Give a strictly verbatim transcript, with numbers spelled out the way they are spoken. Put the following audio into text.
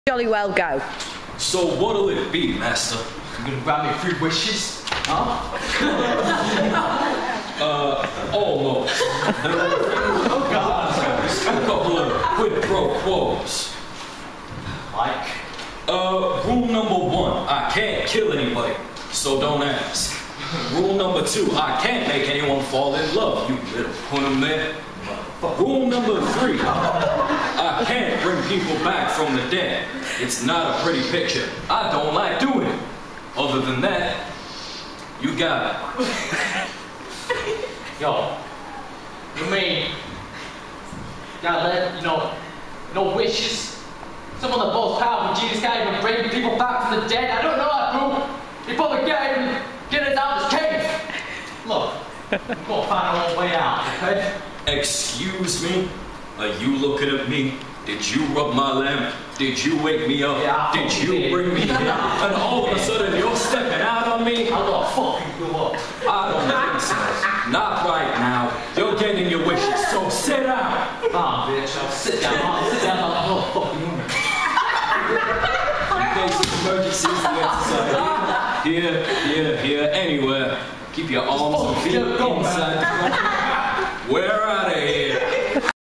Jolly well go. So what'll it be, master? You gonna grant me three wishes? Huh? uh, almost. Oh God! A couple of quid pro quos. Like? Uh, rule number one, I can't kill anybody, so don't ask. Rule number two, I can't make anyone fall in love, you little punum. Rule number three, I can't bring people back from the dead. It's not a pretty picture. I don't like doing it. Other than that, you got it. Yo, you mean gotta let you know, no wishes? Some of the most powerful genius can't even bring people back from the dead. I don't know that, bro. He probably can't even get us out of this cave. Look, we've got to find our own way out, okay? Excuse me? Are you looking at me? Did you rub my lamp? Did you wake me up? Yeah, did you did. bring me here? And all of a sudden you're stepping out on me? I'm gonna fucking you up. I don't think so. Not right now. You're getting your wishes, so sit down. Nah, bitch, I'll sit down. I'll sit down like a little fucking woman. In case of emergencies, the exercise. Here, here, here, anywhere. Keep your arms and feet inside. We're out of here.